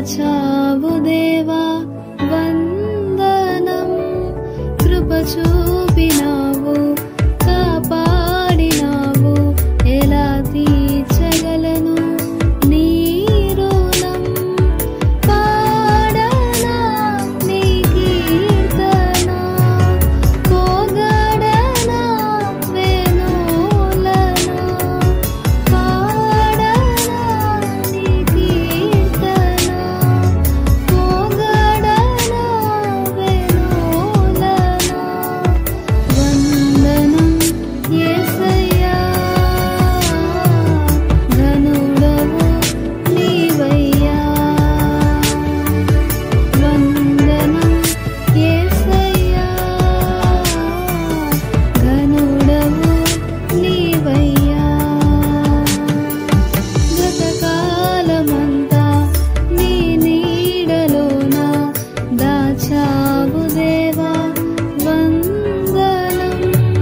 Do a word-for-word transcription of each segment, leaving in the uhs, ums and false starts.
దాచావు దేవా వందనం. కృప చూపినావు, కాపాడినావు, ఎలా తీర్చగలను నీ రుణం. పాడనా నీ కీర్తన, పొగడనా వేణులనా. పాడనా నీ కీర్తన, పొగడనా వేణులనా. వందనం యేసయ్యా, ఘనుడవు నీవయ్యా. వందనం యేసయ్యా, ఘనుడవు నీవయ్యా. గతకాలమంతా నీ నీడలోన దాచావు దేవా వందనం.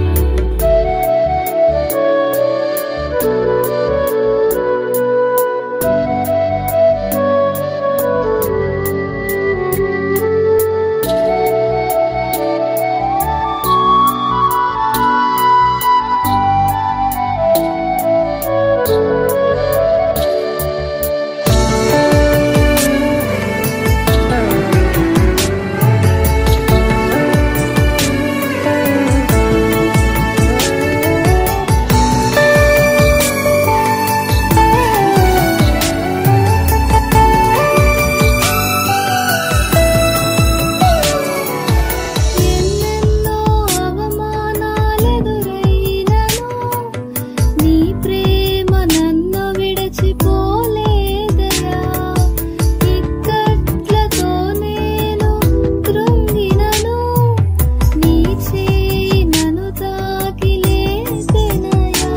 ఎన్నెన్నో అవమానాలెదురైనను నీ ప్రేమ నన్ను విడిచిపోలేదయా. ఇక్కట్లతో నేను కృంగినను నీ చేయి నన్ను తాకి లేపెనయా.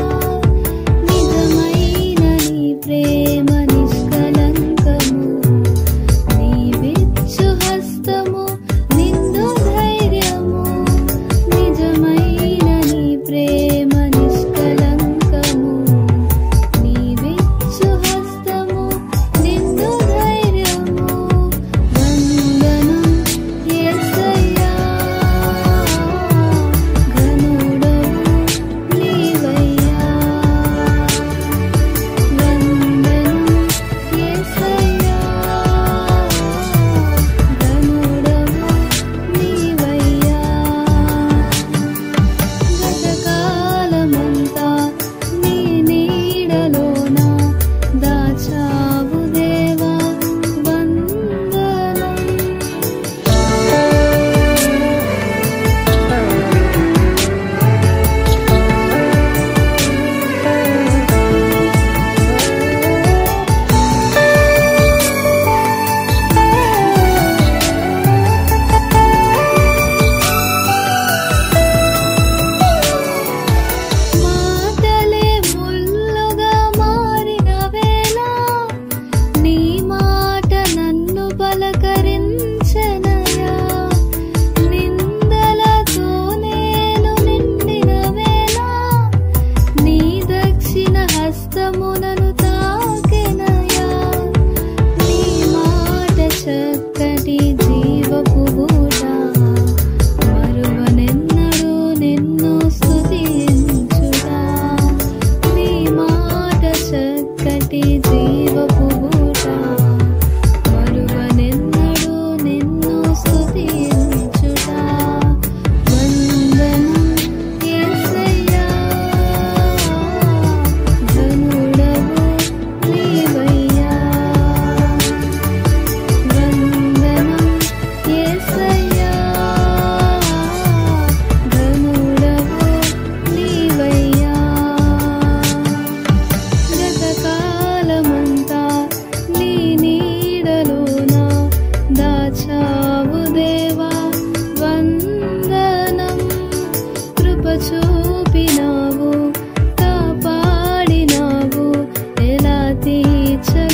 నిజమైన నీ ప్రేమ నిష్కలంకము, నీవిచ్చు హస్తము నిండు ధైర్యము. నిజమైన నీ ప్రేమ నిష్కలంకము, నీవిచ్చు హస్తము నిండు ధైర్యము. వందనం యేసయ్యా, ఘనుడవు నీవయ్యా. వందనం యేసయ్యా, ఘనుడవు నీవయ్యా. గతకాలమంతా నీ నీడలోన దాచావు దేవా వందనం. మాటలే ముల్లుగా మారిన వేళ నీ మాట నన్ను పలకరించెనయా. నిందలతో నేను నిండిన వేళ నీ దక్షిణ హస్తము నన్ను తాకెనయా. నీ మాట చక్కటి జీవపు ఊట, మరువనెన్నడూ నిన్ను స్తుతించుట. నీ మాట చక్కటి జీవపు ఊట, మరువనెన్నడూ నిన్ను స్తుతించుట. వందనం యేసయ్యా, ఘనుడవు నీవయ్యా. వందనం యేసయ్యా, ఘనుడవు నీవయ్యా. గతకాలమంతా నీ నీడలోన దాచావు దేవా వందనం. కృప చూపినావు, కాపాడినావు, ఎలా తీర్చ